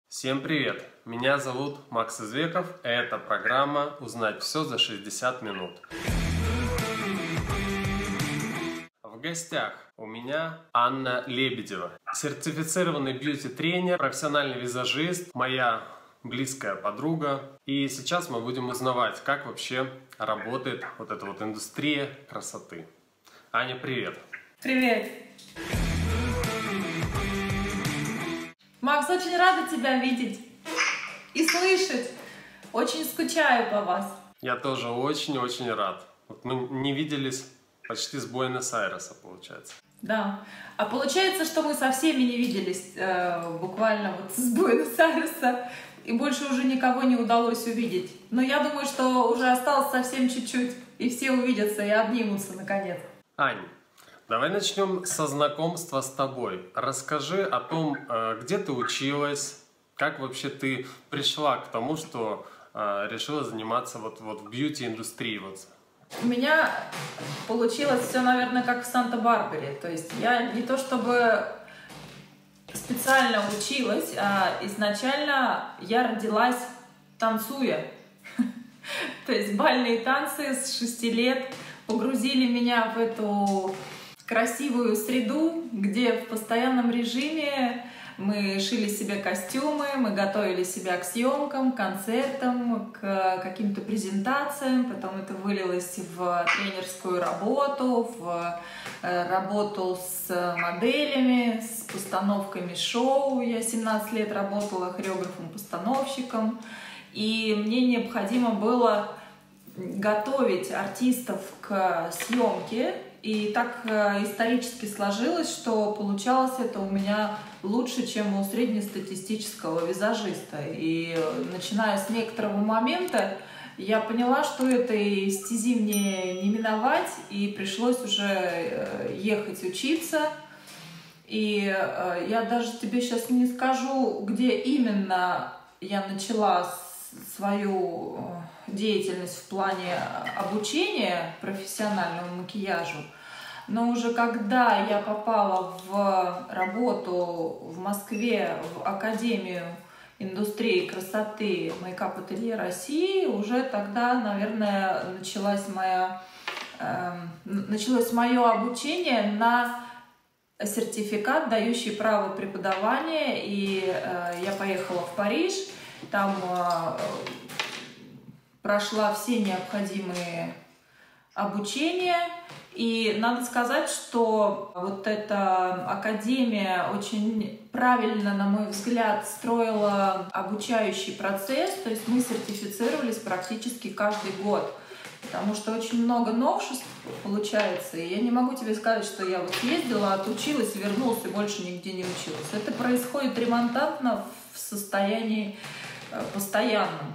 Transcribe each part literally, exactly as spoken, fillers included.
Всем привет! Меня зовут Макс Извеков, и это программа «Узнать все за шестьдесят минут». В гостях у меня Анна Лебедева, сертифицированный бьюти-тренер, профессиональный визажист, моя близкая подруга. И сейчас мы будем узнавать, как вообще работает вот эта вот индустрия красоты. Аня, привет! Привет! Макс, очень рада тебя видеть и слышать. Очень скучаю по вас. Я тоже очень-очень рад. Вот мы не виделись почти с Буэнос-Айреса, получается. Да. А получается, что мы со всеми не виделись э, буквально вот с Буэнос-Айреса, и больше уже никого не удалось увидеть. Но я думаю, что уже осталось совсем чуть-чуть, и все увидятся и обнимутся наконец. Ань, давай начнем со знакомства с тобой. Расскажи о том, где ты училась, как вообще ты пришла к тому, что решила заниматься вот, вот в бьюти-индустрии. Вот. У меня получилось все, наверное, как в Санта-Барбаре. То есть я не то чтобы специально училась, а изначально я родилась танцуя. То есть бальные танцы с шести лет погрузили меня в эту красивую среду, где в постоянном режиме мы шили себе костюмы, мы готовили себя к съемкам, концертам, к каким-то презентациям. Потом это вылилось в тренерскую работу, в работу с моделями, с постановками шоу. Я семнадцать лет работала хореографом-постановщиком, и мне необходимо было готовить артистов к съемке. И так исторически сложилось, что получалось это у меня лучше, чем у среднестатистического визажиста. И начиная с некоторого момента я поняла, что этой стези мне не миновать, и пришлось уже ехать учиться. И я даже тебе сейчас не скажу, где именно я начала свою деятельность в плане обучения профессиональному макияжу, но уже когда я попала в работу в Москве в Академию индустрии красоты Мейкап-ателье России, уже тогда, наверное, началась моя, э, началось мое обучение на сертификат, дающий право преподавания, и э, я поехала в Париж, там э, прошла все необходимые обучения. И надо сказать, что вот эта академия очень правильно, на мой взгляд, строила обучающий процесс. То есть мы сертифицировались практически каждый год, потому что очень много новшеств получается. И я не могу тебе сказать, что я вот ездила, отучилась, вернулась и больше нигде не училась. Это происходит ремонтантно в состоянии постоянном.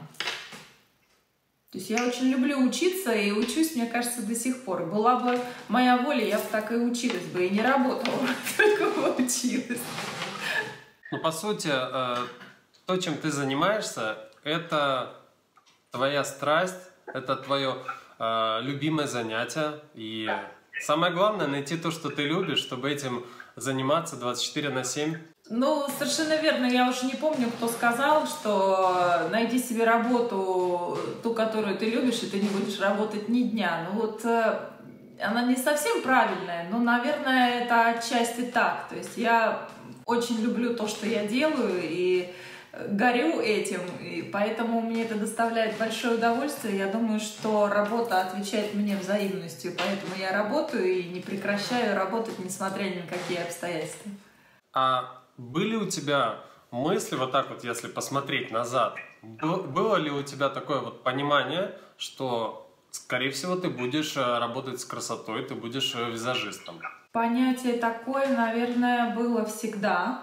То есть я очень люблю учиться и учусь, мне кажется, до сих пор. Была бы моя воля, я бы так и училась бы, и не работала, только бы училась. Ну, по сути, то, чем ты занимаешься, это твоя страсть, это твое любимое занятие. И самое главное — найти то, что ты любишь, чтобы этим заниматься двадцать четыре на семь. Ну, совершенно верно. Я уже не помню, кто сказал, что найди себе работу, ту, которую ты любишь, и ты не будешь работать ни дня. Ну вот она не совсем правильная, но, наверное, это отчасти так. То есть я очень люблю то, что я делаю, и горю этим, и поэтому мне это доставляет большое удовольствие. Я думаю, что работа отвечает мне взаимностью, поэтому я работаю и не прекращаю работать, несмотря ни на какие обстоятельства. А были у тебя мысли, вот так вот, если посмотреть назад, было ли у тебя такое вот понимание, что, скорее всего, ты будешь работать с красотой, ты будешь визажистом? Понятие такое, наверное, было всегда.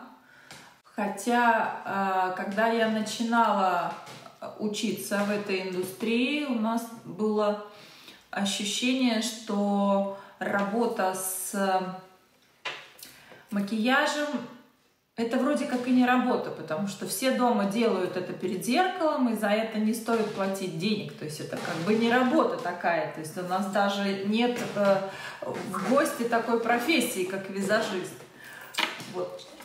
Хотя, когда я начинала учиться в этой индустрии, у нас было ощущение, что работа с макияжем — это вроде как и не работа, потому что все дома делают это перед зеркалом, и за это не стоит платить денег. То есть это как бы не работа такая. То есть у нас даже нет э, в гости такой профессии, как визажист. Вот.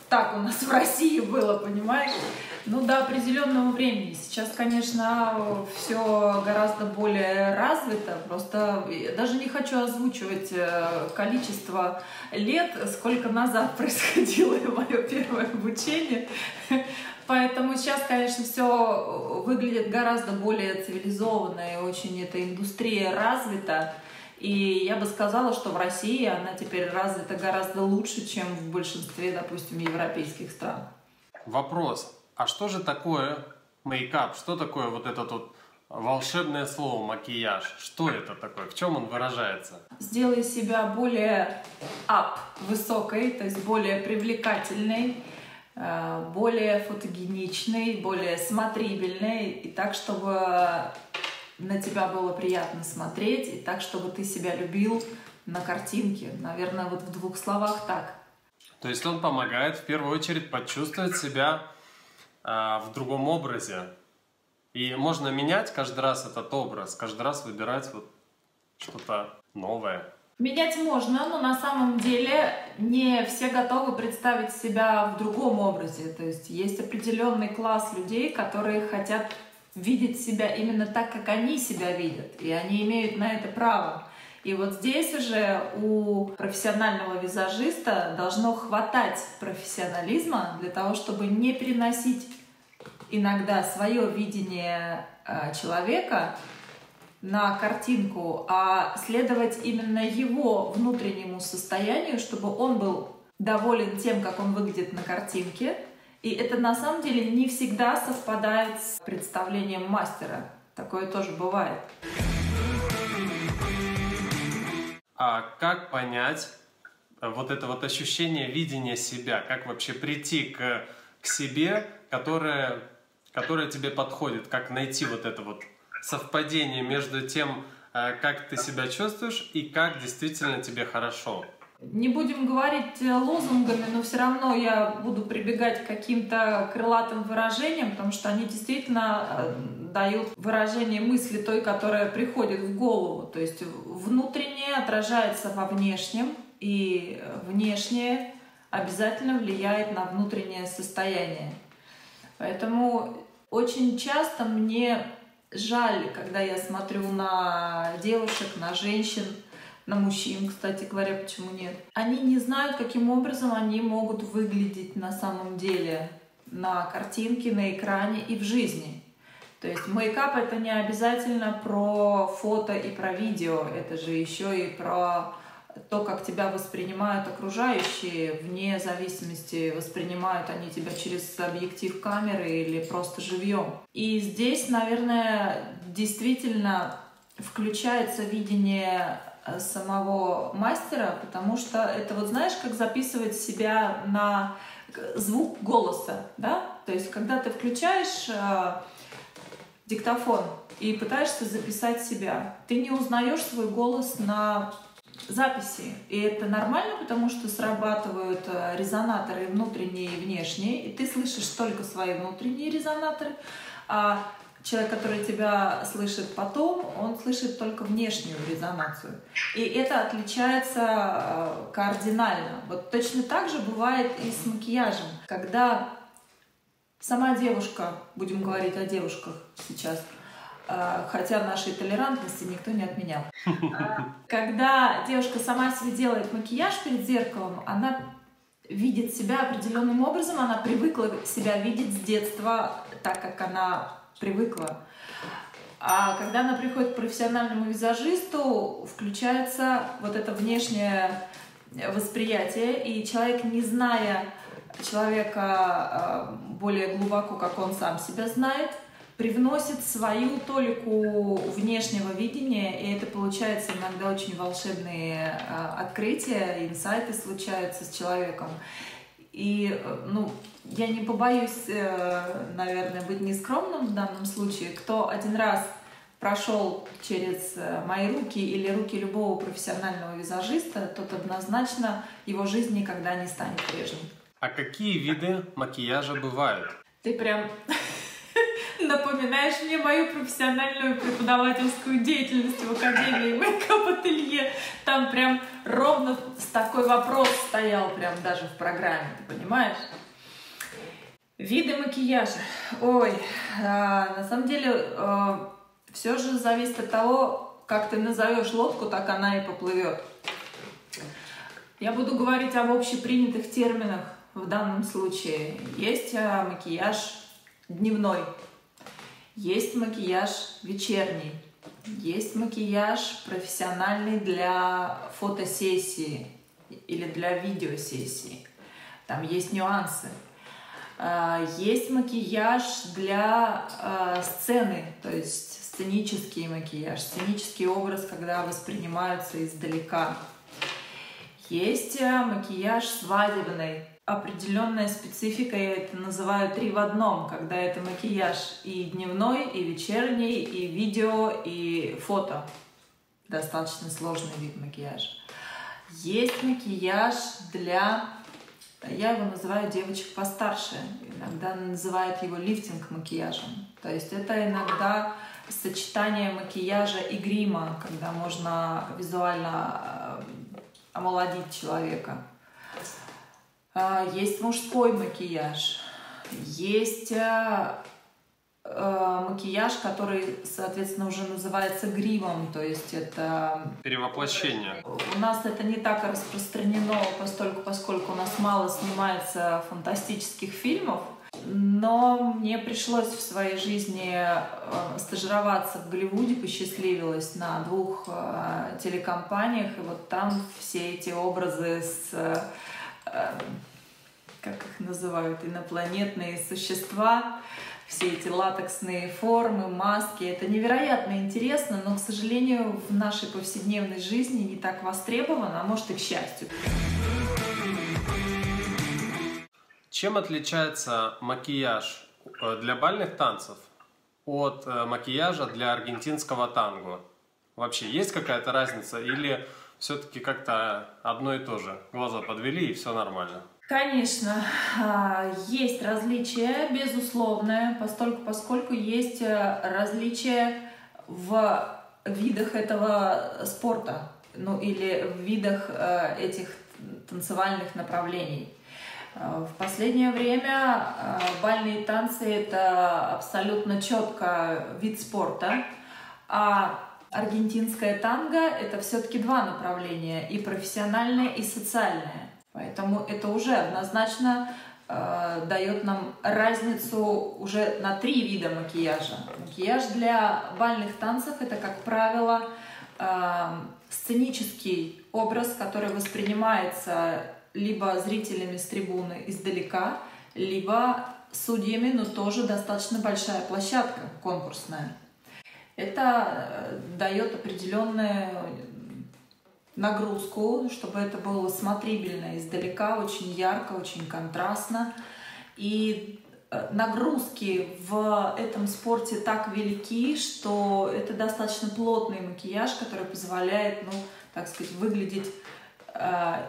так у нас в России было, понимаешь? Ну, до определенного времени. Сейчас, конечно, все гораздо более развито. Просто я даже не хочу озвучивать количество лет, сколько назад происходило мое первое обучение. Поэтому сейчас, конечно, все выглядит гораздо более цивилизованно, и очень эта индустрия развита. И я бы сказала, что в России она теперь развита гораздо лучше, чем в большинстве, допустим, европейских стран. Вопрос. А что же такое мейкап? Что такое вот это вот волшебное слово макияж? Что это такое? В чем он выражается? Сделай себя более up, высокой, то есть более привлекательной, более фотогеничной, более смотрибельной, и так, чтобы на тебя было приятно смотреть, и так, чтобы ты себя любил на картинке. Наверное, вот в двух словах так. То есть он помогает в первую очередь почувствовать себя э, в другом образе. И можно менять каждый раз этот образ, каждый раз выбирать вот что-то новое. Менять можно, но на самом деле не все готовы представить себя в другом образе. То есть есть определенный класс людей, которые хотят видеть себя именно так, как они себя видят, и они имеют на это право. И вот здесь уже у профессионального визажиста должно хватать профессионализма для того, чтобы не переносить иногда свое видение э, человека на картинку, а следовать именно его внутреннему состоянию, чтобы он был доволен тем, как он выглядит на картинке. И это на самом деле не всегда совпадает с представлением мастера. Такое тоже бывает. А как понять вот это вот ощущение видения себя? Как вообще прийти к, к себе, которое, которое тебе подходит? Как найти вот это вот совпадение между тем, как ты себя чувствуешь, и как действительно тебе хорошо? Не будем говорить лозунгами, но все равно я буду прибегать к каким-то крылатым выражениям, потому что они действительно дают выражение мысли той, которая приходит в голову. То есть внутреннее отражается во внешнем, и внешнее обязательно влияет на внутреннее состояние. Поэтому очень часто мне жаль, когда я смотрю на девушек, на женщин, на мужчин, кстати говоря, почему нет. Они не знают, каким образом они могут выглядеть на самом деле на картинке, на экране и в жизни. То есть мейкап — это не обязательно про фото и про видео, это же еще и про то, как тебя воспринимают окружающие, вне зависимости, воспринимают они тебя через объектив камеры или просто живьем. И здесь, наверное, действительно включается видение самого мастера, потому что это вот знаешь, как записывать себя на звук голоса, да? То есть когда ты включаешь э, диктофон и пытаешься записать себя, ты не узнаешь свой голос на записи, и это нормально, потому что срабатывают резонаторы внутренние и внешние, и ты слышишь только свои внутренние резонаторы, а человек, который тебя слышит потом, он слышит только внешнюю резонацию. И это отличается кардинально. Вот точно так же бывает и с макияжем. Когда сама девушка, будем говорить о девушках сейчас, хотя нашей толерантности никто не отменял. Когда девушка сама себе делает макияж перед зеркалом, она видит себя определенным образом, она привыкла себя видеть с детства так, как она привыкла. А когда она приходит к профессиональному визажисту, включается вот это внешнее восприятие, и человек, не зная человека более глубоко, как он сам себя знает, привносит свою толику внешнего видения, и это получается иногда очень волшебные открытия, инсайты случаются с человеком. И, ну, я не побоюсь, наверное, быть нескромным в данном случае. Кто один раз прошел через мои руки или руки любого профессионального визажиста, тот однозначно, его жизнь никогда не станет прежней. А какие виды макияжа бывают? Ты прям напоминаешь мне мою профессиональную преподавательскую деятельность в Академии мейкап-ателье. Там прям ровно такой вопрос стоял прям даже в программе, ты понимаешь? Виды макияжа. Ой, а, на самом деле а, все же зависит от того, как ты назовешь лодку, так она и поплывет. Я буду говорить об общепринятых терминах в данном случае. Есть а, макияж дневной, есть макияж вечерний, есть макияж профессиональный для фотосессии или для видеосессии. Там есть нюансы. Есть макияж для сцены, то есть сценический макияж, сценический образ, когда воспринимаются издалека. Есть макияж свадебный. Определенная специфика, я это называю три в одном, когда это макияж и дневной, и вечерний, и видео, и фото. Достаточно сложный вид макияжа. Есть макияж для, я его называю девочек постарше, иногда называют его лифтинг-макияжем. То есть это иногда сочетание макияжа и грима, когда можно визуально омолодить человека. Есть мужской макияж, есть э, э, макияж, который, соответственно, уже называется гримом, то есть это... Перевоплощение. У нас это не так распространено, поскольку, поскольку у нас мало снимается фантастических фильмов, но мне пришлось в своей жизни э, стажироваться в Голливуде, посчастливилась на двух э, телекомпаниях, и вот там все эти образы с... как их называют, инопланетные существа, все эти латексные формы, маски. Это невероятно интересно, но, к сожалению, в нашей повседневной жизни не так востребовано, а может и к счастью. Чем отличается макияж для бальных танцев от макияжа для аргентинского танго? Вообще есть какая-то разница или все-таки как-то одно и то же? Глаза подвели и все нормально. Конечно, есть различия, безусловное, поскольку, поскольку есть различия в видах этого спорта, ну или в видах этих танцевальных направлений. В последнее время бальные танцы — это абсолютно четко вид спорта, а аргентинское танго — это все-таки два направления, и профессиональное, и социальное. Поэтому это уже однозначно э, дает нам разницу уже на три вида макияжа. Макияж для бальных танцев — это, как правило, э, сценический образ, который воспринимается либо зрителями с трибуны издалека, либо судьями, но тоже достаточно большая площадка конкурсная. Это дает определенную нагрузку, чтобы это было смотрибельно издалека, очень ярко, очень контрастно. И нагрузки в этом спорте так велики, что это достаточно плотный макияж, который позволяет, ну, так сказать, выглядеть, э,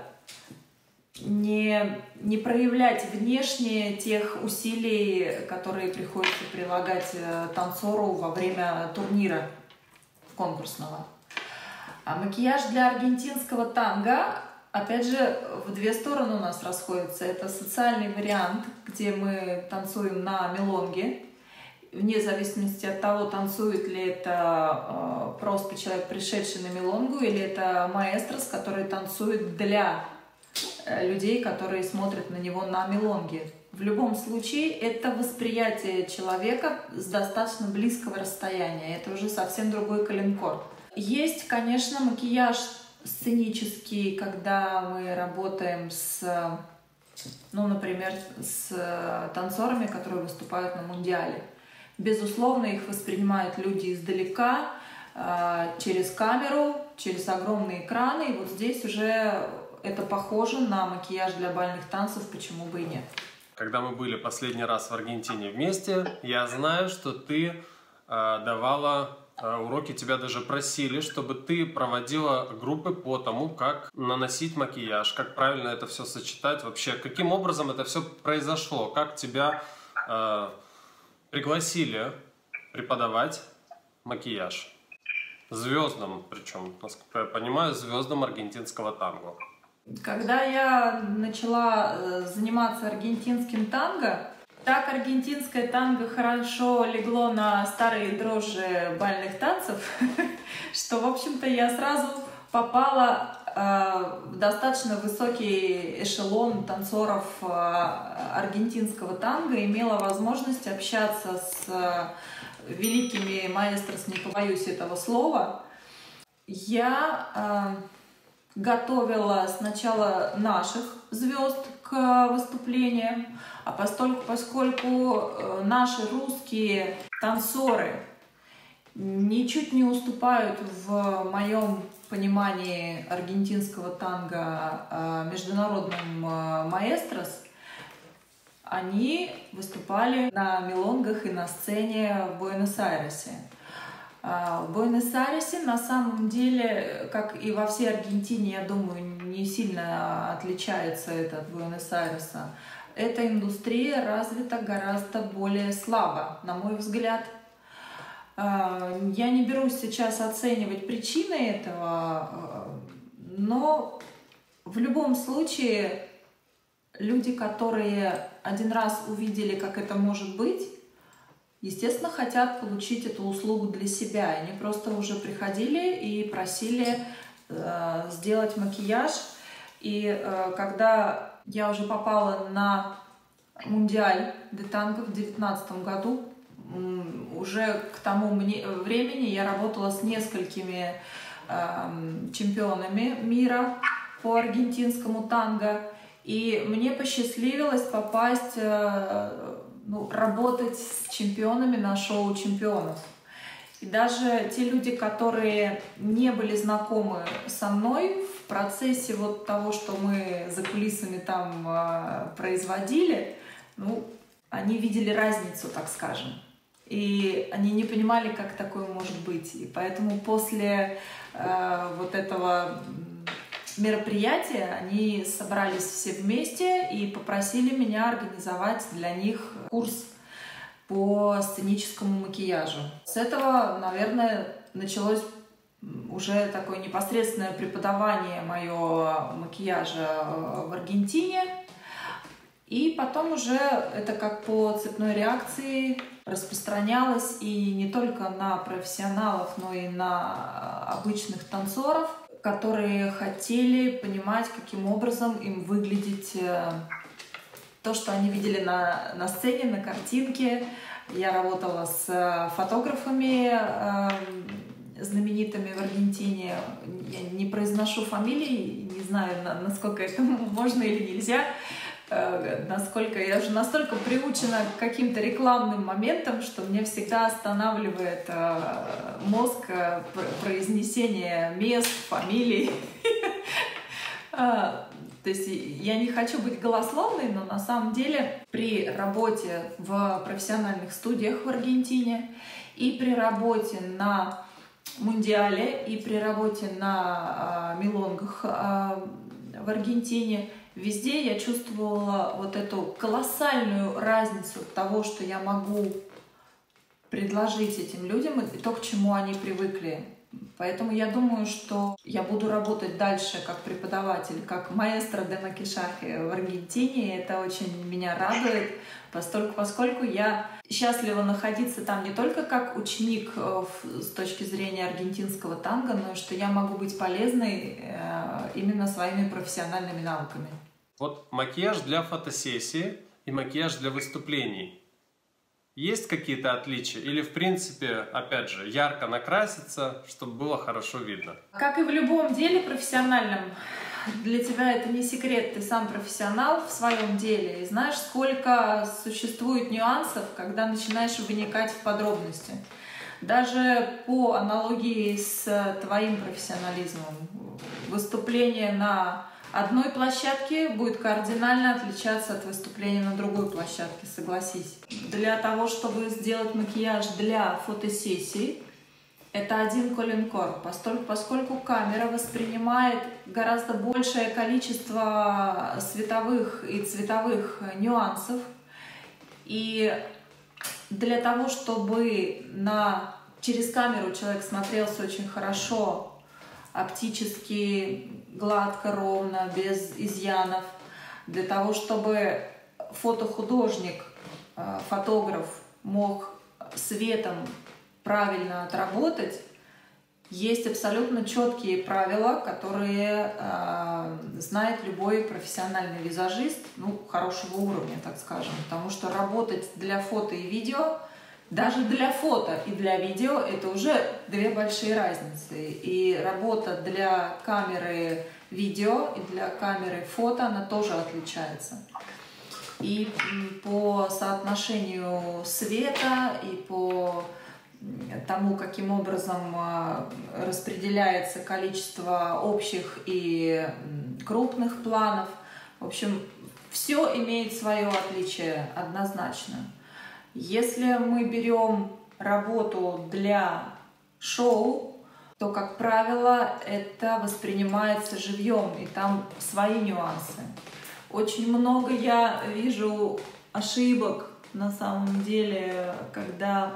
не, не проявлять внешне тех усилий, которые приходится прилагать танцору во время турнира конкурсного. А макияж для аргентинского танго, опять же, в две стороны у нас расходится. Это социальный вариант, где мы танцуем на мелонге. Вне зависимости от того, танцует ли это э, просто человек, пришедший на мелонгу, или это маэстрос, который танцует для э, людей, которые смотрят на него на мелонге. В любом случае, это восприятие человека с достаточно близкого расстояния. Это уже совсем другой калинкор. Есть, конечно, макияж сценический, когда мы работаем с, ну, например, с танцорами, которые выступают на мундиале. Безусловно, их воспринимают люди издалека, через камеру, через огромные экраны. И вот здесь уже это похоже на макияж для бальных танцев, почему бы и нет. Когда мы были последний раз в Аргентине вместе, я знаю, что ты э, давала уроки, тебя даже просили, чтобы ты проводила группы по тому, как наносить макияж, как правильно это все сочетать. Вообще, каким образом это все произошло, как тебя э, пригласили преподавать макияж. Звездам, причем, насколько я понимаю, звездам аргентинского танго. Когда я начала заниматься аргентинским танго, так аргентинское танго хорошо легло на старые дрожжи бальных танцев, что, в общем-то, я сразу попала в достаточно высокий эшелон танцоров аргентинского танго, имела возможность общаться с великими маэстрос, не побоюсь этого слова. Я готовила сначала наших звезд к выступлениям, а постольку, поскольку наши русские танцоры ничуть не уступают в моем понимании аргентинского танго международным маэстрос, они выступали на милонгах и на сцене в Буэнос-Айресе. В Буэнос-Айресе на самом деле, как и во всей Аргентине, я думаю, не сильно отличается это от Буэнос-Айреса. Эта индустрия развита гораздо более слабо, на мой взгляд. Я не берусь сейчас оценивать причины этого, но в любом случае люди, которые один раз увидели, как это может быть, естественно, хотят получить эту услугу для себя. Они просто уже приходили и просили э, сделать макияж. И э, когда я уже попала на Мундиаль де танго в две тысячи девятнадцатом году, э, уже к тому мне, времени я работала с несколькими э, чемпионами мира по аргентинскому танго. И мне посчастливилось попасть, э, ну, работать с чемпионами на шоу чемпионов. И даже те люди, которые не были знакомы со мной в процессе вот того, что мы за кулисами там э, производили, ну, они видели разницу, так скажем. И они не понимали, как такое может быть. И поэтому после э, вот этого мероприятия они собрались все вместе и попросили меня организовать для них курс по сценическому макияжу. С этого, наверное, началось уже такое непосредственное преподавание моего макияжа в Аргентине. И потом уже это как по цепной реакции распространялось и не только на профессионалов, но и на обычных танцоров, которые хотели понимать, каким образом им выглядеть то, что они видели на, на сцене, на картинке. Я работала с фотографами э, знаменитыми в Аргентине. Я не произношу фамилии, не знаю, насколько это можно или нельзя. Э, насколько я уже настолько приучена к каким-то рекламным моментам, что мне всегда останавливает э, мозг э, произнесение мест, фамилий. То есть я не хочу быть голословной, но на самом деле при работе в профессиональных студиях в Аргентине и при работе на Мундиале и при работе на э, милонгах э, в Аргентине везде я чувствовала вот эту колоссальную разницу того, что я могу предложить этим людям и то, к чему они привыкли. Поэтому я думаю, что я буду работать дальше как преподаватель, как маэстро де макияжи в Аргентине. Это очень меня радует, поскольку, поскольку я счастлива находиться там не только как ученик с точки зрения аргентинского танго, но и что я могу быть полезной именно своими профессиональными навыками. Вот макияж для фотосессии и макияж для выступлений. Есть какие-то отличия? Или, в принципе, опять же, ярко накраситься, чтобы было хорошо видно? Как и в любом деле профессиональном, для тебя это не секрет, ты сам профессионал в своем деле и знаешь, сколько существует нюансов, когда начинаешь вникать в подробности. Даже по аналогии с твоим профессионализмом, выступление на одной площадке будет кардинально отличаться от выступления на другой площадке, согласись. Для того, чтобы сделать макияж для фотосессий, это один коленкор, поскольку, поскольку камера воспринимает гораздо большее количество световых и цветовых нюансов, и для того, чтобы на... через камеру человек смотрелся очень хорошо, оптически, гладко, ровно, без изъянов, для того, чтобы фотохудожник, фотограф мог светом правильно отработать, есть абсолютно четкие правила, которые э, знает любой профессиональный визажист, ну, хорошего уровня, так скажем. Потому что работать для фото и видео, даже для фото и для видео, это уже две большие разницы. И работа для камеры видео и для камеры фото, она тоже отличается. И по соотношению света, и по тому, каким образом распределяется количество общих и крупных планов. В общем, все имеет свое отличие однозначно. Если мы берем работу для шоу, то, как правило, это воспринимается живьем, и там свои нюансы. Очень много я вижу ошибок, на самом деле, когда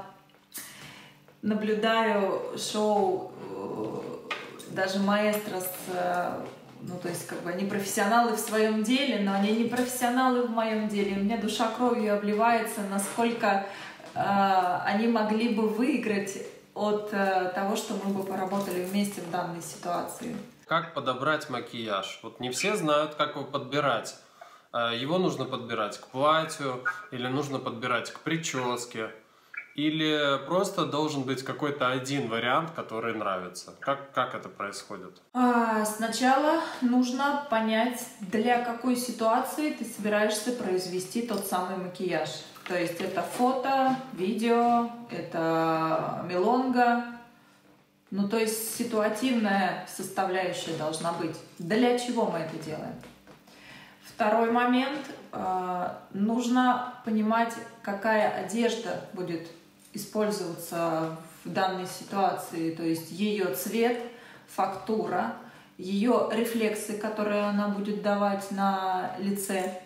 наблюдаю шоу, даже маэстро, ну, то есть, как бы, они профессионалы в своем деле, но они не профессионалы в моем деле. У меня душа кровью обливается, насколько э, они могли бы выиграть от э, того, что мы бы поработали вместе в данной ситуации. Как подобрать макияж? Вот не все знают, как его подбирать. Его нужно подбирать к платью, или нужно подбирать к прическе, или просто должен быть какой-то один вариант, который нравится. Как, как это происходит? А, сначала нужно понять, для какой ситуации ты собираешься произвести тот самый макияж. То есть это фото, видео, это мелонга. Ну, то есть ситуативная составляющая должна быть. Для чего мы это делаем? Второй момент. Нужно понимать, какая одежда будет использоваться в данной ситуации. То есть ее цвет, фактура, ее рефлексы, которые она будет давать на лице.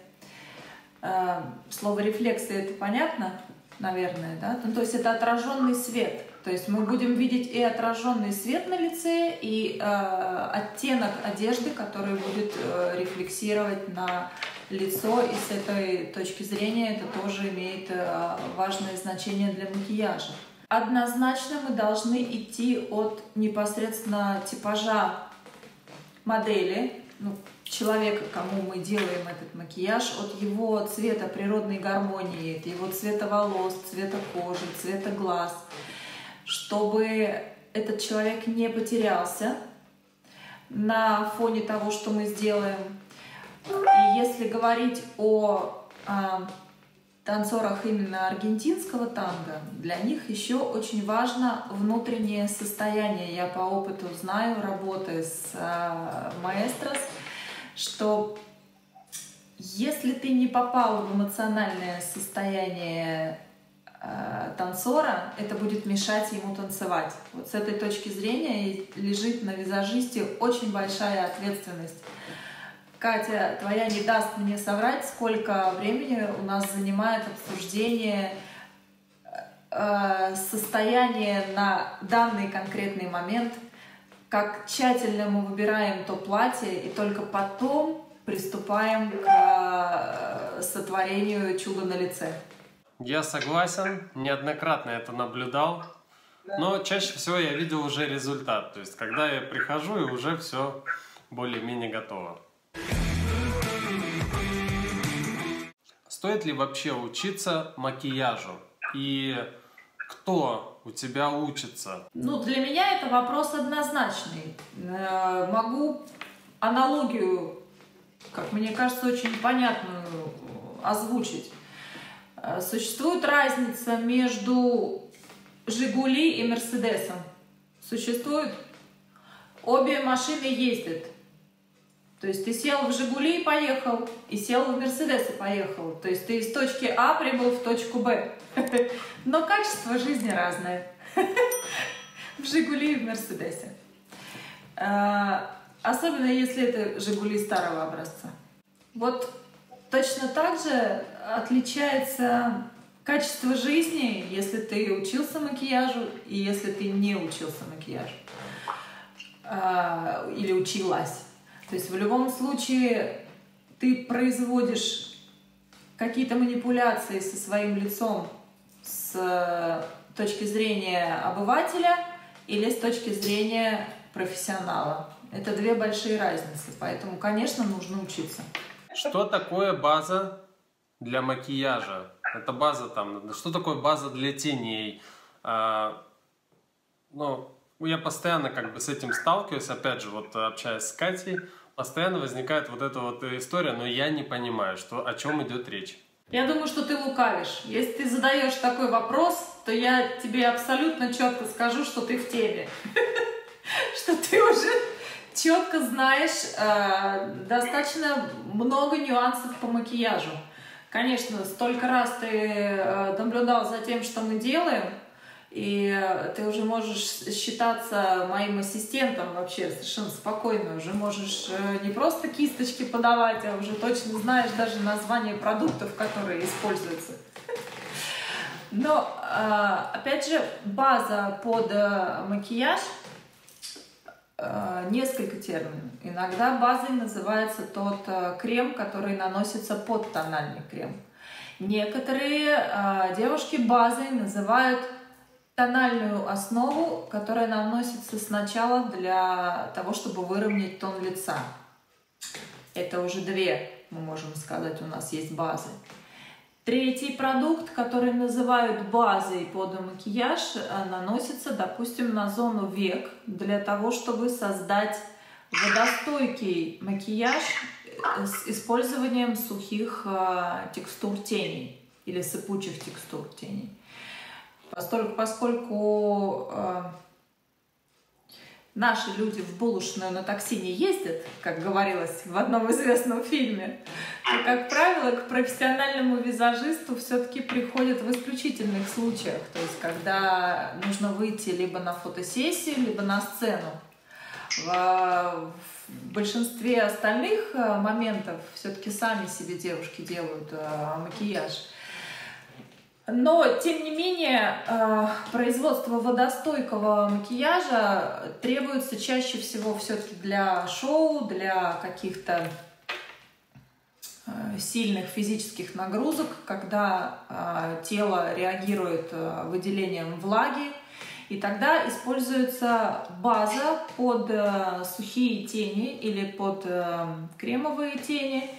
Слово «рефлексы» — это понятно, наверное, да? Ну, то есть это отраженный свет. То есть мы будем видеть и отраженный свет на лице, и э, оттенок одежды, который будет э, рефлексировать на лицо. И с этой точки зрения это тоже имеет э, важное значение для макияжа. Однозначно мы должны идти от непосредственно типажа модели, ну, человека, кому мы делаем этот макияж, от его цвета природной гармонии, от его цвета волос, цвета кожи, цвета глаз, чтобы этот человек не потерялся на фоне того, что мы сделаем. И если говорить о, о танцорах именно аргентинского танго, для них еще очень важно внутреннее состояние. Я по опыту знаю, работая с э, маэстро, что если ты не попал в эмоциональное состояние э, танцора, это будет мешать ему танцевать. Вот с этой точки зрения лежит на визажисте очень большая ответственность. Катя, твоя не даст мне соврать, сколько времени у нас занимает обсуждение э, состояния на данный конкретный момент, как тщательно мы выбираем то платье, и только потом приступаем к сотворению чуда на лице. Я согласен, неоднократно это наблюдал, да. Но чаще всего я видел уже результат. То есть, когда я прихожу, и уже все более-менее готово. Стоит ли вообще учиться макияжу? И кто у тебя учится? Ну, для меня это вопрос однозначный. Могу аналогию, как мне кажется, очень понятную озвучить. Существует разница между «Жигули» и «Мерседесом». Существует. Обе машины ездят. То есть ты сел в «Жигули» и поехал, и сел в «Мерседес» и поехал. То есть ты из точки А прибыл в точку Б. Но качество жизни разное. В «Жигули» и в «Мерседесе». Особенно если это «Жигули» старого образца. Вот точно так же отличается качество жизни, если ты учился макияжу и если ты не учился макияжу. Э, или училась. То есть в любом случае ты производишь какие-то манипуляции со своим лицом с точки зрения обывателя или с точки зрения профессионала. Это две большие разницы, поэтому, конечно, нужно учиться. Что такое база для макияжа? Это база там, что такое база для теней? А, ну, я постоянно как бы с этим сталкиваюсь, опять же, вот общаясь с Катей, постоянно возникает вот эта вот история, но я не понимаю, что, о чем идет речь. Я думаю, что ты лукавишь. Если ты задаешь такой вопрос, то я тебе абсолютно четко скажу, что ты в теме. Что ты уже четко знаешь э, достаточно много нюансов по макияжу. Конечно, столько раз ты э, наблюдал за тем, что мы делаем, и ты уже можешь считаться моим ассистентом вообще совершенно спокойно. Уже можешь не просто кисточки подавать, а уже точно знаешь даже название продуктов, которые используются. Но, опять же, база под макияж, несколько терминов. Иногда базой называется тот крем, который наносится под тональный крем. Некоторые девушки базой называют тональную основу, которая наносится сначала для того, чтобы выровнять тон лица. Это уже две, мы можем сказать, у нас есть базы. Третий продукт, который называют базой под макияж, наносится, допустим, на зону век для того, чтобы создать водостойкий макияж с использованием сухих текстур теней или сыпучих текстур теней. Поскольку, поскольку э, наши люди в булочную на такси не ездят, как говорилось в одном известном фильме, то, как правило, к профессиональному визажисту все-таки приходят в исключительных случаях, то есть когда нужно выйти либо на фотосессию, либо на сцену. В, в большинстве остальных моментов все-таки сами себе девушки делают э, макияж. Но, тем не менее, производство водостойкого макияжа требуется чаще всего все-таки для шоу, для каких-то сильных физических нагрузок, когда тело реагирует выделением влаги, и тогда используется база под сухие тени или под кремовые тени.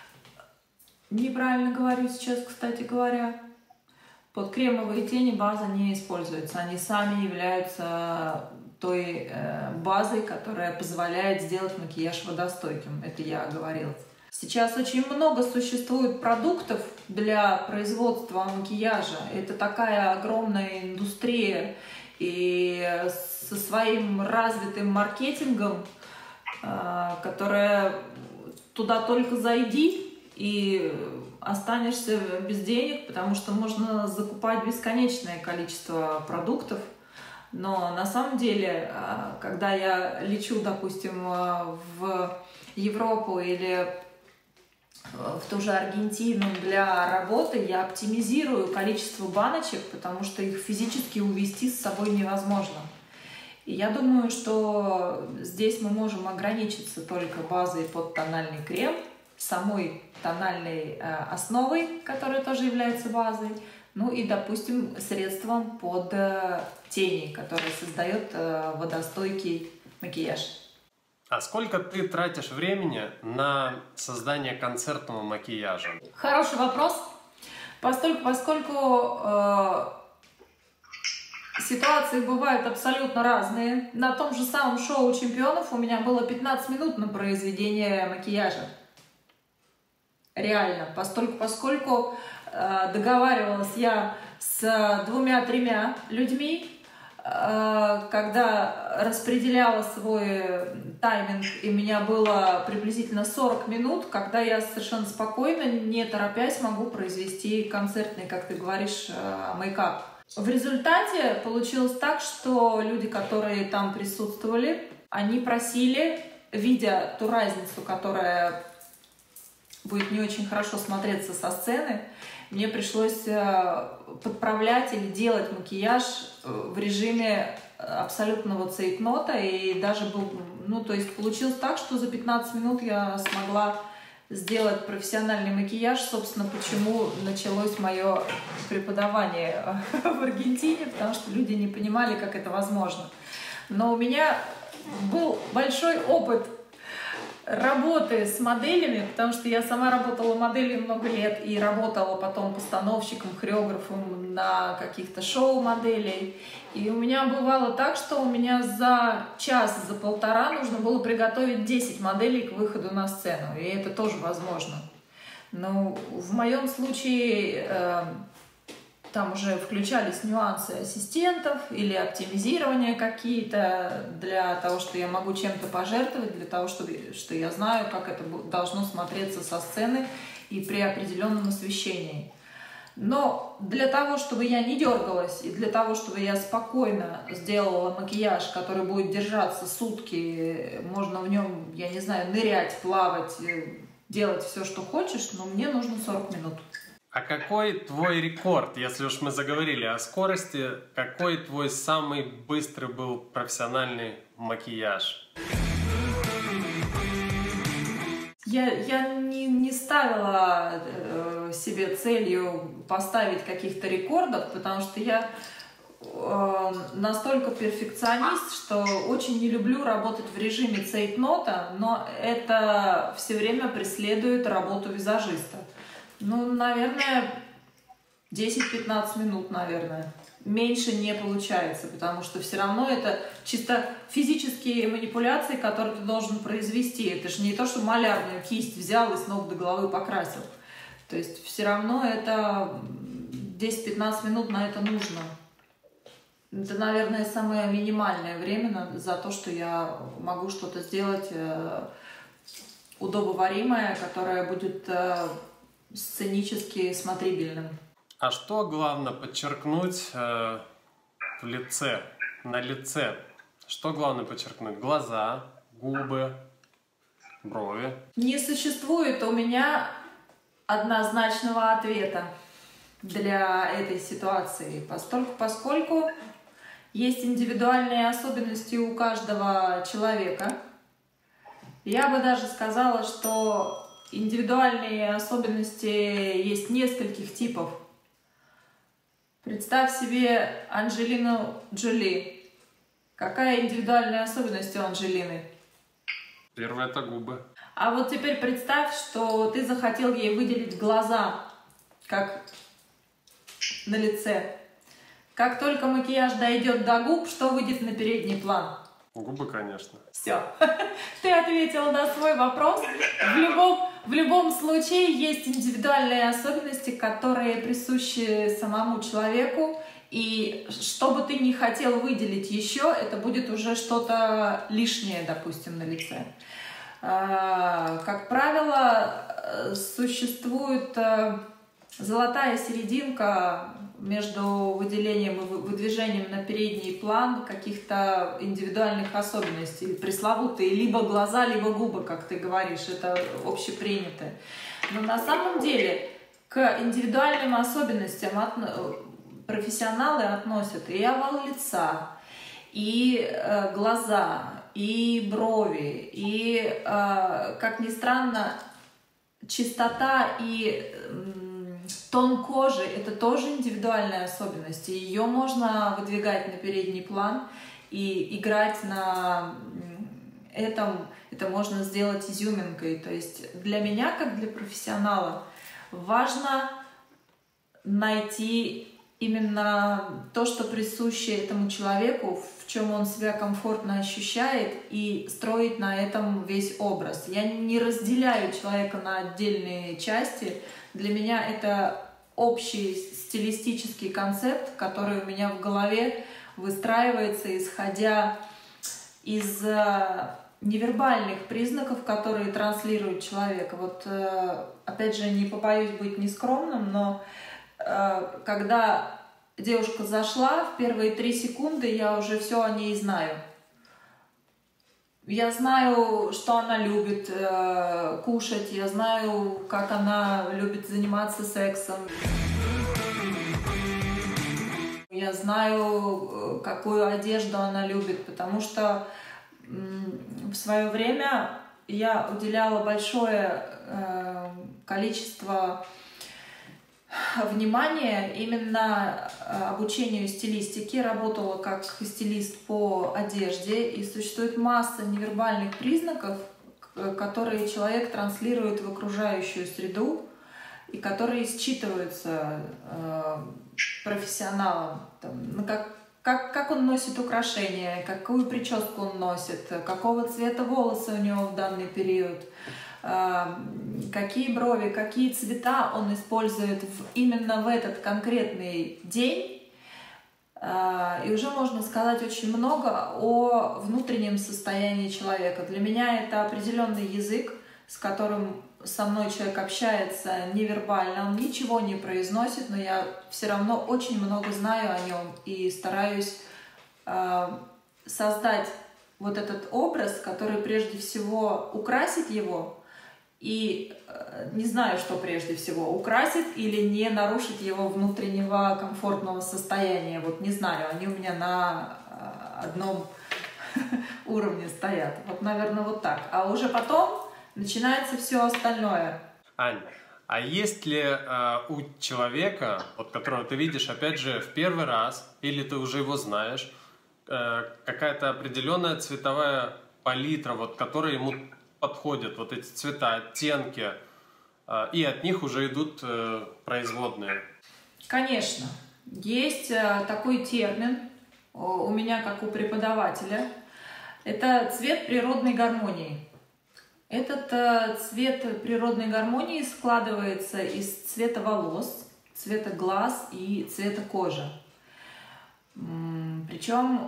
Неправильно говорю сейчас, кстати говоря. Под кремовые тени база не используется. Они сами являются той э, базой, которая позволяет сделать макияж водостойким. Это я говорила. Сейчас очень много существует продуктов для производства макияжа. Это такая огромная индустрия. И со своим развитым маркетингом, э, которая туда только зайди, и останешься без денег, потому что можно закупать бесконечное количество продуктов. Но на самом деле, когда я лечу, допустим, в Европу или в ту же Аргентину для работы, я оптимизирую количество баночек, потому что их физически увезти с собой невозможно. И я думаю, что здесь мы можем ограничиться только базой под тональный крем, самой тональной э, основой, которая тоже является базой, ну и, допустим, средством под э, тени, которое создает э, водостойкий макияж. А сколько ты тратишь времени на создание концертного макияжа? Хороший вопрос. Поскольку, поскольку э, ситуации бывают абсолютно разные. На том же самом шоу чемпионов у меня было пятнадцать минут на произведение макияжа. Реально, поскольку, поскольку э, договаривалась я с двумя-тремя людьми, э, когда распределяла свой тайминг, и у меня было приблизительно сорок минут, когда я совершенно спокойно, не торопясь, могу произвести концертный, как ты говоришь, э, мейкап. В результате получилось так, что люди, которые там присутствовали, они просили, видя ту разницу, которая будет не очень хорошо смотреться со сцены, мне пришлось подправлять или делать макияж в режиме абсолютного цейтнота, и даже был, ну, то есть получилось так, что за пятнадцать минут я смогла сделать профессиональный макияж. Собственно, почему началось мое преподавание в Аргентине, потому что люди не понимали, как это возможно. Но у меня был большой опыт работы с моделями, потому что я сама работала моделью много лет и работала потом постановщиком, хореографом на каких-то шоу-моделей. И у меня бывало так, что у меня за час, за полтора нужно было приготовить десять моделей к выходу на сцену. И это тоже возможно. Но в моем случае э, там уже включались нюансы ассистентов или оптимизирования какие-то для того, что я могу чем-то пожертвовать, для того, чтобы, что я знаю, как это должно смотреться со сцены и при определенном освещении. Но для того, чтобы я не дергалась, и для того, чтобы я спокойно сделала макияж, который будет держаться сутки, можно в нем, я не знаю, нырять, плавать, делать все, что хочешь, но мне нужно сорок минут. А какой твой рекорд, если уж мы заговорили о скорости, какой твой самый быстрый был профессиональный макияж? Я, я не, не ставила э, себе целью поставить каких-то рекордов, потому что я э, настолько перфекционист, что очень не люблю работать в режиме цейтнота, но это все время преследует работу визажиста. Ну, наверное, десять-пятнадцать минут, наверное. Меньше не получается, потому что все равно это чисто физические манипуляции, которые ты должен произвести. Это же не то, что малярную кисть взял и с ног до головы покрасил. То есть все равно это десять-пятнадцать минут на это нужно. Это, наверное, самое минимальное время за то, что я могу что-то сделать удобоваримое, которое будет сценически смотрибельным. А что главное подчеркнуть э, в лице, на лице? Что главное подчеркнуть? Глаза, губы, брови? Не существует у меня однозначного ответа для этой ситуации, поскольку, поскольку есть индивидуальные особенности у каждого человека. Я бы даже сказала, что индивидуальные особенности есть нескольких типов. Представь себе Анджелину Джоли. Какая индивидуальная особенность у Анджелины? Первое — это губы. А вот теперь представь, что ты захотел ей выделить глаза, как на лице. Как только макияж дойдет до губ, что выйдет на передний план? Губы, конечно. Все. Ты ответила на свой вопрос. В любом, в любом случае есть индивидуальные особенности, которые присущи самому человеку. И что бы ты ни хотел выделить еще, это будет уже что-то лишнее, допустим, на лице. Как правило, существует золотая серединка между выделением и выдвижением на передний план каких-то индивидуальных особенностей. Пресловутые либо глаза, либо губы, как ты говоришь, это общепринятое. Но на самом деле к индивидуальным особенностям профессионалы относят и овал лица, и э, глаза, и брови, и, э, как ни странно, чистота и э, тон кожи — это тоже индивидуальная особенность. И ее можно выдвигать на передний план и играть на этом. Это можно сделать изюминкой. То есть для меня, как для профессионала, важно найти именно то, что присуще этому человеку, в чем он себя комфортно ощущает, и строить на этом весь образ. Я не разделяю человека на отдельные части. Для меня это общий стилистический концепт, который у меня в голове выстраивается, исходя из невербальных признаков, которые транслирует человек. Вот, опять же, не побоюсь быть нескромным, но когда девушка зашла, в первые три секунды я уже все о ней знаю. Я знаю, что она любит э, кушать, я знаю, как она любит заниматься сексом. Я знаю, какую одежду она любит, потому что в свое время я уделяла большое э, количество внимания именно обучению стилистики, работала как стилист по одежде, и существует масса невербальных признаков, которые человек транслирует в окружающую среду и которые считываются э, профессионалом. Там, как, как, как он носит украшения, какую прическу он носит, какого цвета волосы у него в данный период, э, какие брови, какие цвета он использует в, именно в этот конкретный день. Э, и уже можно сказать очень много о внутреннем состоянии человека. Для меня это определенный язык, с которым со мной человек общается невербально, он ничего не произносит, но я все равно очень много знаю о нем и стараюсь э, создать вот этот образ, который прежде всего украсит его, и э, не знаю, что прежде всего, украсит или не нарушит его внутреннего комфортного состояния. Вот не знаю, они у меня на э, одном уровне стоят. Вот, наверное, вот так. А уже потом начинается все остальное. Ань, а есть ли э, у человека, вот, которого ты видишь, опять же, в первый раз, или ты уже его знаешь, э, какая-то определенная цветовая палитра, вот, которая ему подходит, вот эти цвета, оттенки, э, и от них уже идут э, производные? Конечно. Есть э, такой термин у меня, как у преподавателя. Это цвет природной гармонии. Этот э, цвет природной гармонии складывается из цвета волос, цвета глаз и цвета кожи. Причем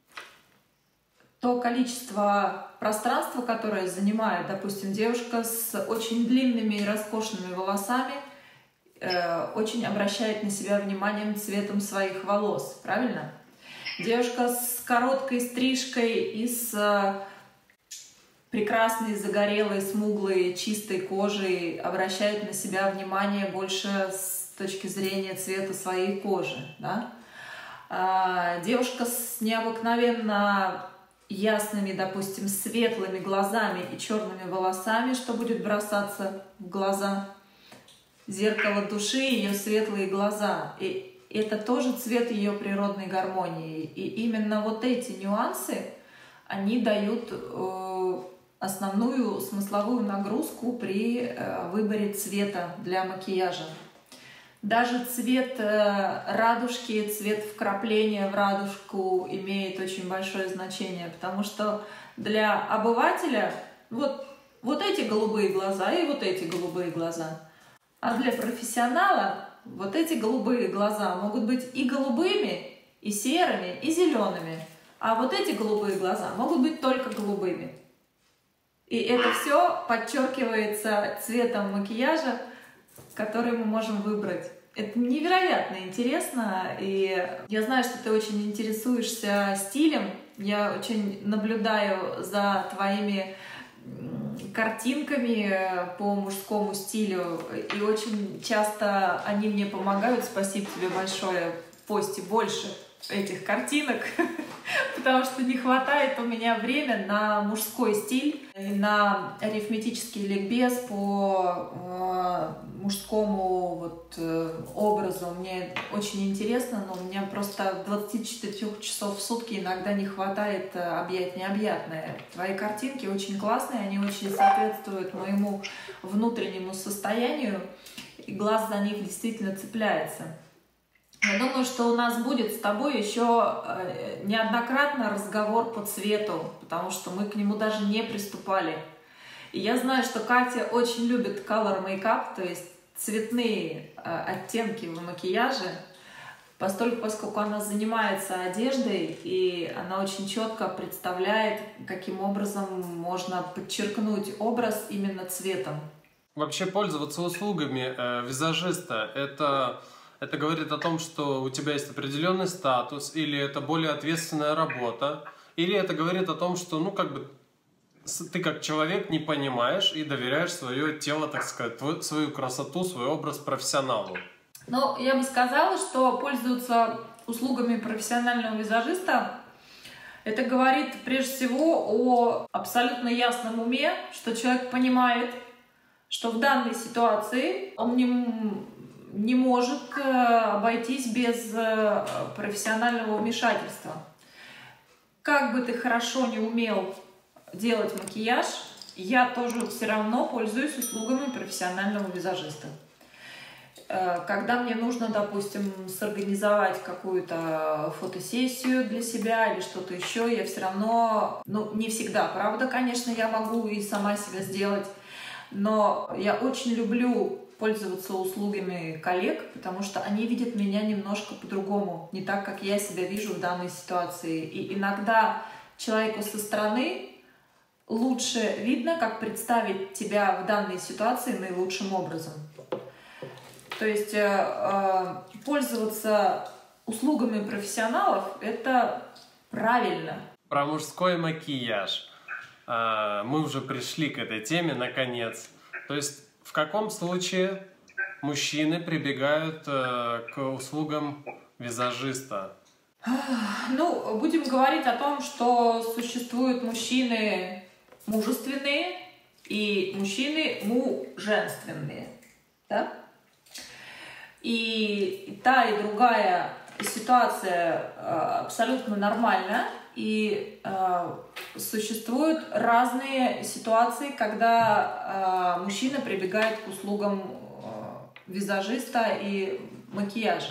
то количество пространства, которое занимает, допустим, девушка с очень длинными и роскошными волосами, э, очень обращает на себя внимание цветом своих волос, правильно? Девушка с короткой стрижкой и с прекрасной, загорелой, смуглой, чистой кожей обращает на себя внимание больше с точки зрения цвета своей кожи. Да? А девушка с необыкновенно ясными, допустим, светлыми глазами и черными волосами, что будет бросаться в глаза. Зеркало души, ее светлые глаза. И это тоже цвет ее природной гармонии. И именно вот эти нюансы, они дают э, основную смысловую нагрузку при э, выборе цвета для макияжа. Даже цвет э, радужки, цвет вкрапления в радужку имеет очень большое значение, потому что для обывателя вот, вот эти голубые глаза и вот эти голубые глаза. А для профессионала вот эти голубые глаза могут быть и голубыми, и серыми, и зелеными. А вот эти голубые глаза могут быть только голубыми. И это все подчеркивается цветом макияжа, который мы можем выбрать. Это невероятно интересно. И я знаю, что ты очень интересуешься стилем. Я очень наблюдаю за твоими картинками по мужскому стилю. И очень часто они мне помогают. Спасибо тебе большое. Пости больше этих картинок, потому что не хватает у меня времени на мужской стиль, и на арифметический ликбез по э, мужскому вот, э, образу. Мне очень интересно, но у меня просто двадцати четырёх часов в сутки иногда не хватает объять необъятное. Твои картинки очень классные, они очень соответствуют моему внутреннему состоянию, и глаз за них действительно цепляется. Я думаю, что у нас будет с тобой еще неоднократно разговор по цвету, потому что мы к нему даже не приступали. И я знаю, что Катя очень любит color makeup, то есть цветные оттенки в макияже, поскольку, поскольку она занимается одеждой, и она очень четко представляет, каким образом можно подчеркнуть образ именно цветом. Вообще пользоваться услугами э, визажиста — это... Это говорит о том, что у тебя есть определенный статус, или это более ответственная работа, или это говорит о том, что, ну, как бы, ты как человек не понимаешь и доверяешь свое тело, так сказать, твою, свою красоту, свой образ профессионалу. Ну, я бы сказала, что пользоваться услугами профессионального визажиста, это говорит прежде всего о абсолютно ясном уме, что человек понимает, что в данной ситуации он не, не может обойтись без профессионального вмешательства. Как бы ты хорошо не умел делать макияж, я тоже все равно пользуюсь услугами профессионального визажиста. Когда мне нужно, допустим, сорганизовать какую-то фотосессию для себя или что-то еще, я все равно, ну, не всегда, правда, конечно, я могу и сама себя сделать, но я очень люблю пользоваться услугами коллег, потому что они видят меня немножко по-другому, не так, как я себя вижу в данной ситуации. И иногда человеку со стороны лучше видно, как представить тебя в данной ситуации наилучшим образом. То есть э, пользоваться услугами профессионалов – это правильно. Про мужской макияж. А, мы уже пришли к этой теме, наконец. То есть в каком случае мужчины прибегают э, к услугам визажиста? Ну, будем говорить о том, что существуют мужчины мужественные и мужчины мужественные. Да? И та, и другая ситуация э, абсолютно нормальна. И э, существуют разные ситуации, когда э, мужчина прибегает к услугам э, визажиста и макияжа.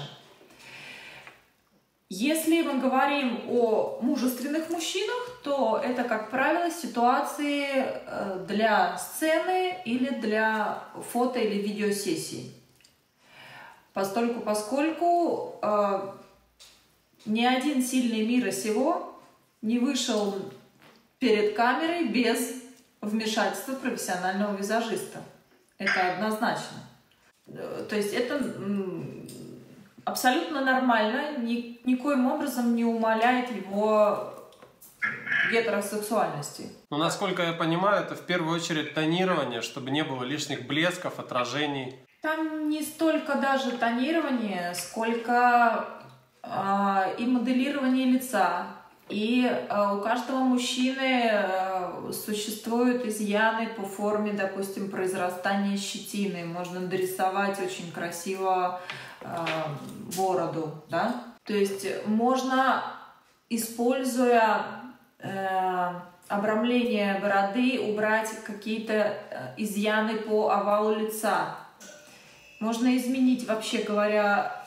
Если мы говорим о мужественных мужчинах, то это, как правило, ситуации э, для сцены или для фото- или видеосессий. Постольку, поскольку э, ни один сильный мира сего не вышел перед камерой без вмешательства профессионального визажиста. Это однозначно. То есть это абсолютно нормально, ни, никоим образом не умаляет его гетеросексуальности. Ну, насколько я понимаю, это в первую очередь тонирование, чтобы не было лишних блесков, отражений. Там не столько даже тонирование, сколько э, и моделирование лица. И э, у каждого мужчины э, существуют изъяны по форме, допустим, произрастания щетины. Можно дорисовать очень красиво э, бороду, да? То есть можно, используя э, обрамление бороды, убрать какие-то э, изъяны по овалу лица. Можно изменить, вообще говоря,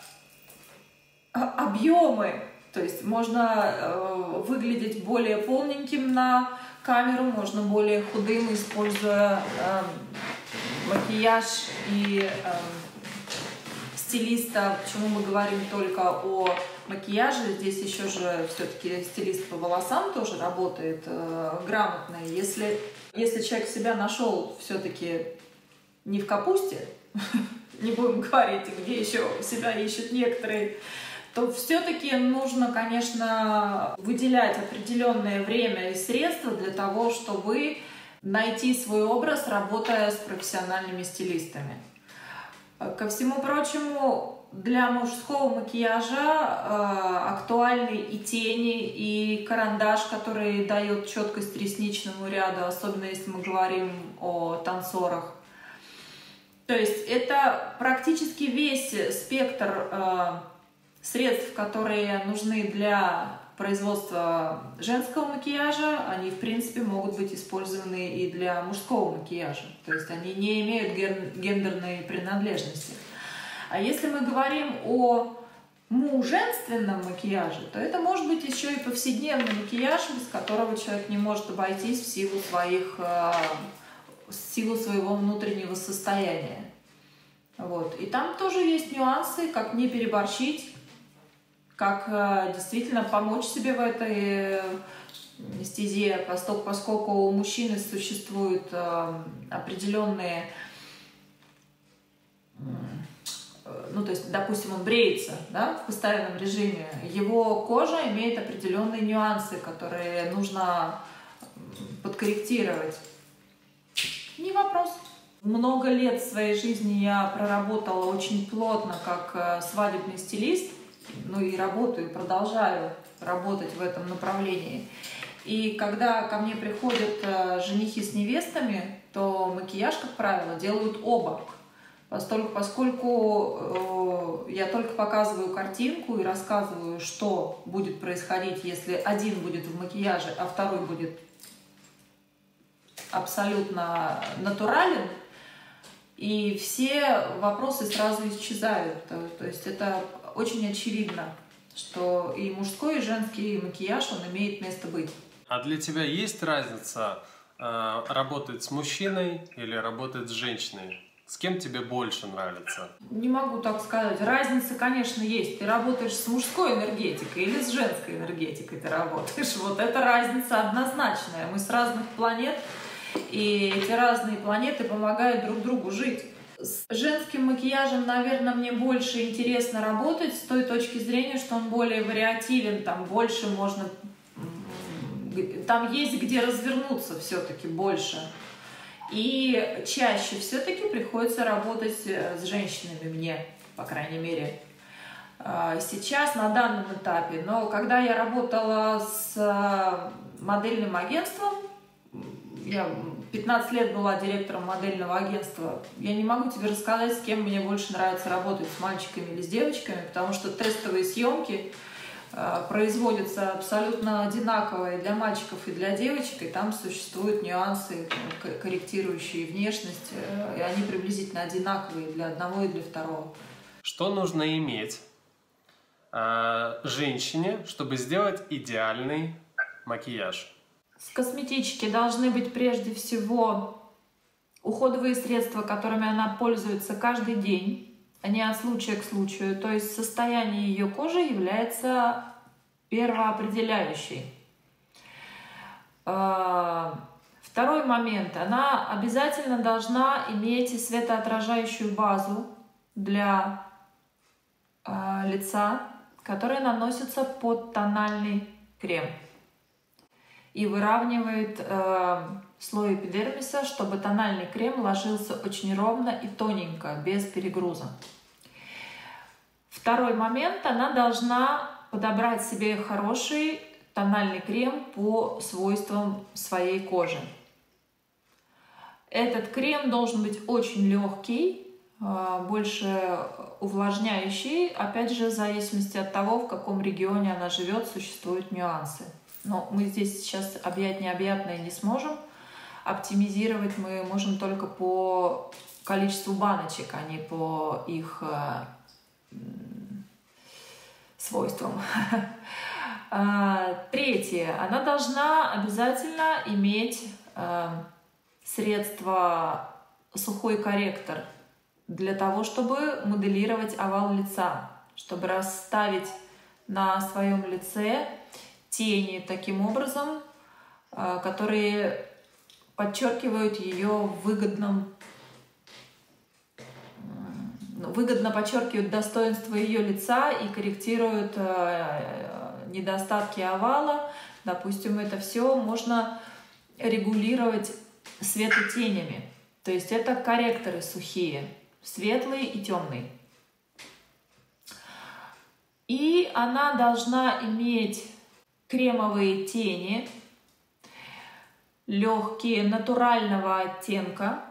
объемы. То есть можно э, выглядеть более полненьким на камеру, можно более худым, используя э, макияж и э, стилиста. Почему мы говорим только о макияже? Здесь еще же все-таки стилист по волосам тоже работает э, грамотно. Если, если человек себя нашел все-таки не в капусте, не будем говорить, где еще себя ищут некоторые, то все-таки нужно, конечно, выделять определенное время и средства для того, чтобы найти свой образ, работая с профессиональными стилистами. Ко всему прочему, для мужского макияжа э, актуальны и тени, и карандаш, который дает четкость ресничному ряду, особенно если мы говорим о танцорах. То есть это практически весь спектр э, средств, которые нужны для производства женского макияжа, они, в принципе, могут быть использованы и для мужского макияжа. То есть они не имеют гендерной принадлежности. А если мы говорим о мужественном макияже, то это может быть еще и повседневный макияж, без которого человек не может обойтись в силу своих, в силу своего внутреннего состояния. Вот. И там тоже есть нюансы, как не переборщить, как э, действительно помочь себе в этой стезе, поскольку, поскольку у мужчины существуют э, определенные, э, ну то есть, допустим, он бреется, да, в постоянном режиме, его кожа имеет определенные нюансы, которые нужно подкорректировать. Не вопрос. Много лет в своей жизни я проработала очень плотно как свадебный стилист, ну и работаю, продолжаю работать в этом направлении. И когда ко мне приходят женихи с невестами, то макияж, как правило, делают оба. Поскольку, поскольку э, я только показываю картинку и рассказываю, что будет происходить, если один будет в макияже, а второй будет абсолютно натурален, и все вопросы сразу исчезают. То, то есть это очень очевидно, что и мужской, и женский макияж, он имеет место быть. А для тебя есть разница э, работать с мужчиной или работать с женщиной? С кем тебе больше нравится? Не могу так сказать. Разница, конечно, есть. Ты работаешь с мужской энергетикой или с женской энергетикой ты работаешь. Вот эта разница однозначная. Мы с разных планет, и эти разные планеты помогают друг другу жить. С женским макияжем, наверное, мне больше интересно работать с той точки зрения, что он более вариативен, там больше можно... Там есть где развернуться все-таки больше. И чаще все-таки приходится работать с женщинами мне, по крайней мере, сейчас, на данном этапе. Но когда я работала с модельным агентством, я пятнадцать лет была директором модельного агентства, я не могу тебе рассказать, с кем мне больше нравится работать, с мальчиками или с девочками, потому что тестовые съемки производятся абсолютно одинаковые для мальчиков и для девочек, и там существуют нюансы, корректирующие внешность, и они приблизительно одинаковые для одного и для второго. Что нужно иметь э, женщине, чтобы сделать идеальный макияж? С косметички должны быть прежде всего уходовые средства, которыми она пользуется каждый день, а не от случая к случаю. То есть состояние ее кожи является первоопределяющей. Второй момент. Она обязательно должна иметь светоотражающую базу для лица, которая наносится под тональный крем и выравнивает слой эпидермиса, чтобы тональный крем ложился очень ровно и тоненько, без перегруза. Второй момент. Она должна подобрать себе хороший тональный крем по свойствам своей кожи. Этот крем должен быть очень легкий, больше увлажняющий. Опять же, в зависимости от того, в каком регионе она живет, существуют нюансы. Но мы здесь сейчас объять необъятное не сможем. Оптимизировать мы можем только по количеству баночек, а не по их э, свойствам. Третье. Она должна обязательно иметь э, средство сухой корректор для того, чтобы моделировать овал лица, чтобы расставить на своем лице тени таким образом, э, которые подчеркивают ее в выгодном, выгодно подчеркивают достоинство ее лица и корректируют э, недостатки овала. Допустим, это все можно регулировать светотенями. То есть это корректоры сухие, светлые и темные. И она должна иметь кремовые тени, легкие, натурального оттенка,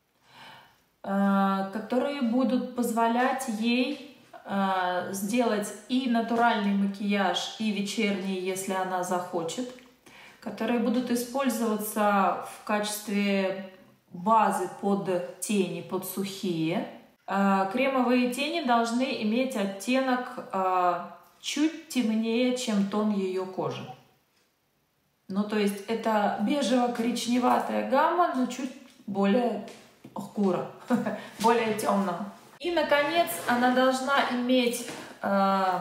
которые будут позволять ей сделать и натуральный макияж, и вечерний, если она захочет, которые будут использоваться в качестве базы под тени, под сухие. Кремовые тени должны иметь оттенок чуть темнее, чем тон ее кожи. Ну, то есть это бежево-коричневатая гамма, но чуть более хкура, более темная. И, наконец, она должна иметь э,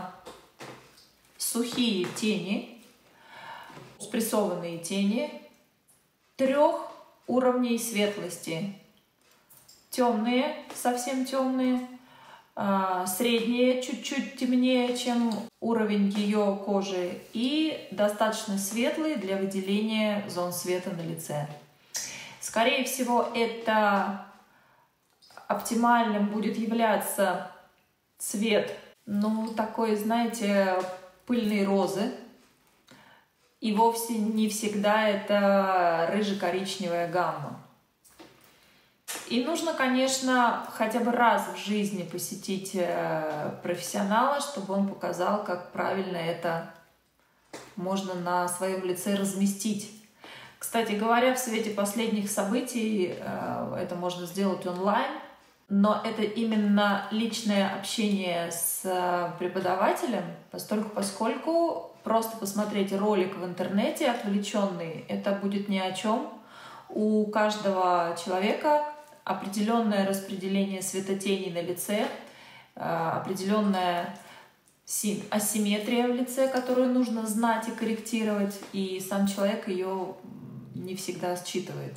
сухие тени, спрессованные тени трех уровней светлости. Темные, совсем темные, среднее, чуть-чуть темнее, чем уровень ее кожи, и достаточно светлый для выделения зон света на лице. Скорее всего, это оптимальным будет являться цвет, ну, такой, знаете, пыльной розы. И вовсе не всегда это рыже-коричневая гамма. И нужно, конечно, хотя бы раз в жизни посетить профессионала, чтобы он показал, как правильно это можно на своем лице разместить. Кстати говоря, в свете последних событий это можно сделать онлайн, но это именно личное общение с преподавателем, постольку, поскольку просто посмотреть ролик в интернете отвлеченный, это будет ни о чем. У каждого человека определенное распределение светотеней на лице, определенная асимметрия в лице, которую нужно знать и корректировать, и сам человек ее не всегда считывает.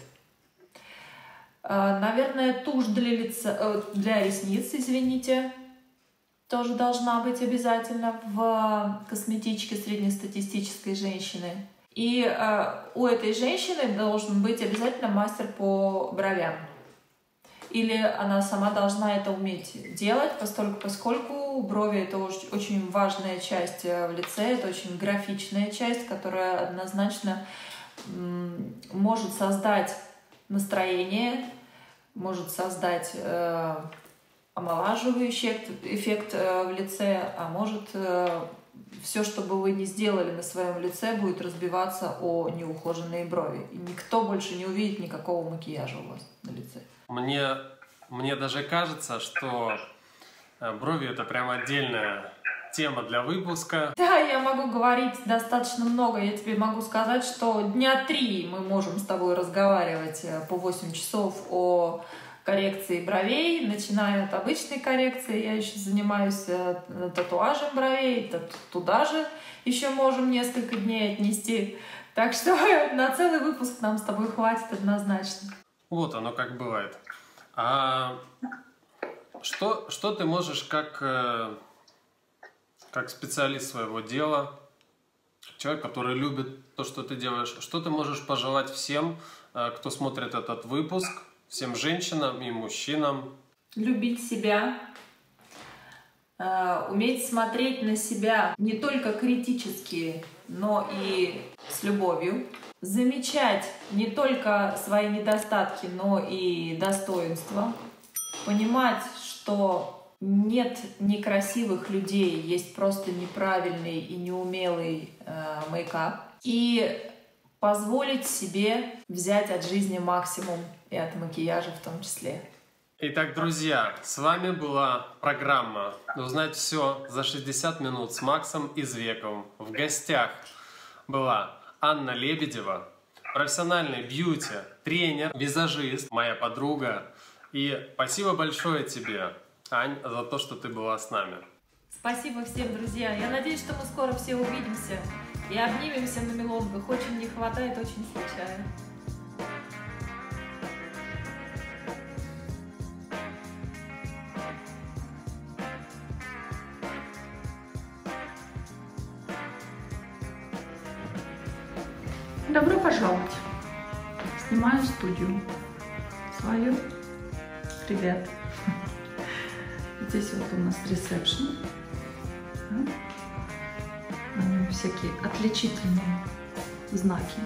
Наверное, тушь для лица, для ресниц, извините, тоже должна быть обязательно в косметичке среднестатистической женщины. И у этой женщины должен быть обязательно мастер по бровям. Или она сама должна это уметь делать, поскольку, поскольку брови — это очень важная часть в лице, это очень графичная часть, которая однозначно может создать настроение, может создать э, омолаживающий эффект, эффект э, в лице, а может э, все, что бы вы ни сделали на своем лице, будет разбиваться о неухоженные брови. И никто больше не увидит никакого макияжа у вас на лице. Мне, мне даже кажется, что брови — это прям отдельная тема для выпуска. Да, я могу говорить достаточно много. Я тебе могу сказать, что дня три мы можем с тобой разговаривать по восемь часов о коррекции бровей, начиная от обычной коррекции. Я еще занимаюсь татуажем бровей, туда же еще можем несколько дней отнести. Так что на целый выпуск нам с тобой хватит однозначно. Вот оно как бывает. А что, что ты можешь как... как специалист своего дела, человек, который любит то, что ты делаешь, что ты можешь пожелать всем, кто смотрит этот выпуск, всем женщинам и мужчинам? Любить себя, уметь смотреть на себя не только критически, но и с любовью, замечать не только свои недостатки, но и достоинства, понимать, что нет некрасивых людей, есть просто неправильный и неумелый э, мейкап. И позволить себе взять от жизни максимум, и от макияжа в том числе. Итак, друзья, с вами была программа «Узнать все за шестьдесят минут» с Максом Извековым. В гостях была Анна Лебедева, профессиональный бьюти, тренер, визажист, моя подруга. И спасибо большое тебе, Ань, за то, что ты была с нами. Спасибо всем, друзья. Я надеюсь, что мы скоро все увидимся и обнимемся на мелонгах. Очень не хватает, очень скучаю. Добро пожаловать. Снимаю студию свою. Привет. Здесь вот у нас ресепшн. Всякие отличительные знаки.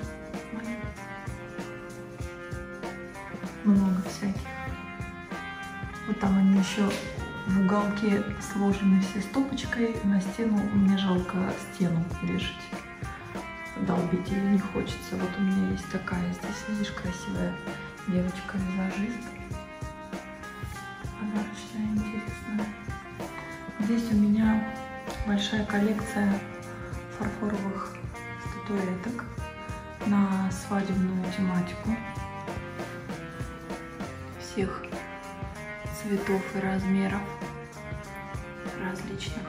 Много всяких. Вот там они еще в уголке сложены все стопочкой. На стену мне жалко стену вешать. Долбить ее не хочется. Вот у меня есть такая, здесь, видишь, красивая девочка-визажист. Подарочная, интересная. Здесь у меня большая коллекция фарфоровых статуэток на свадебную тематику. Всех цветов и размеров различных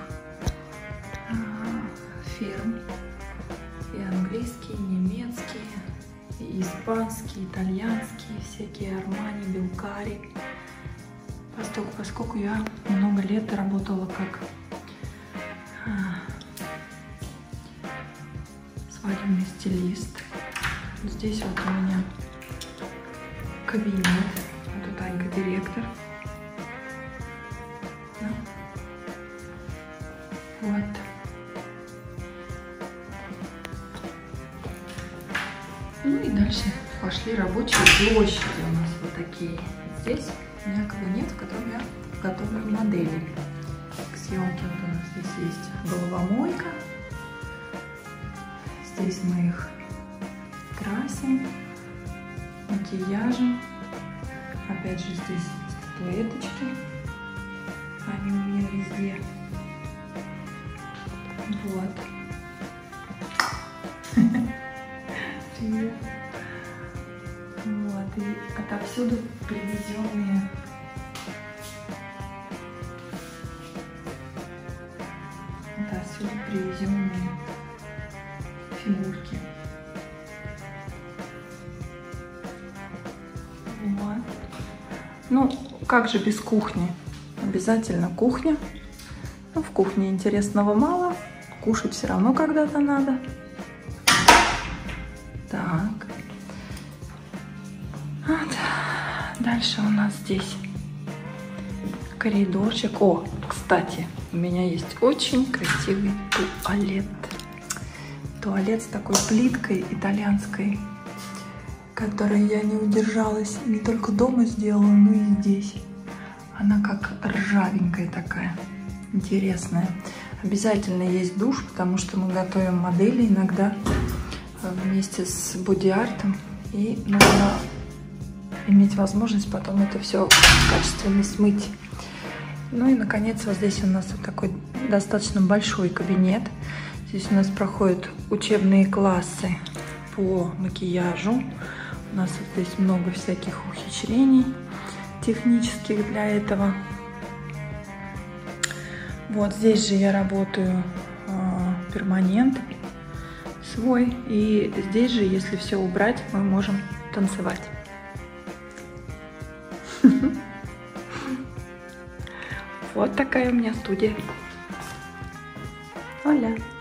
фирм. И английские, и немецкие, и испанские, итальянские, всякие Армани, Белкари. Поскольку, поскольку я много лет работала как а, свадебный стилист. Здесь вот у меня кабинет. Вот тут Анька директор. Да. Вот. Ну и дальше пошли рабочие площади у нас вот такие. Здесь у меня кабинет, в котором я готовлю модели к съемке. Вот у нас здесь есть головомойка. Здесь мы их красим, макияжем. Опять же здесь статуэточки. Они у меня везде. Вот. Привет. Вот. И отовсюду привезенные отовсюду привезенные фигурки. Вот. Ну, как же без кухни? Обязательно кухня. Ну, в кухне интересного мало. Кушать все равно когда-то надо. Так. Вот. Дальше у нас здесь коридорчик. О, кстати, у меня есть очень красивый туалет. Туалет с такой плиткой итальянской, которой я не удержалась. Не только дома сделала, но и здесь. Она как ржавенькая такая, интересная. Обязательно есть душ, потому что мы готовим модели иногда вместе с боди-артом. И нужно иметь возможность потом это все качественно смыть. Ну и, наконец, вот здесь у нас вот такой достаточно большой кабинет. Здесь у нас проходят учебные классы по макияжу. У нас вот здесь много всяких ухищрений технических для этого. Вот здесь же я работаю э, перманент свой. И здесь же, если все убрать, мы можем танцевать. Вот такая у меня студия. Оля.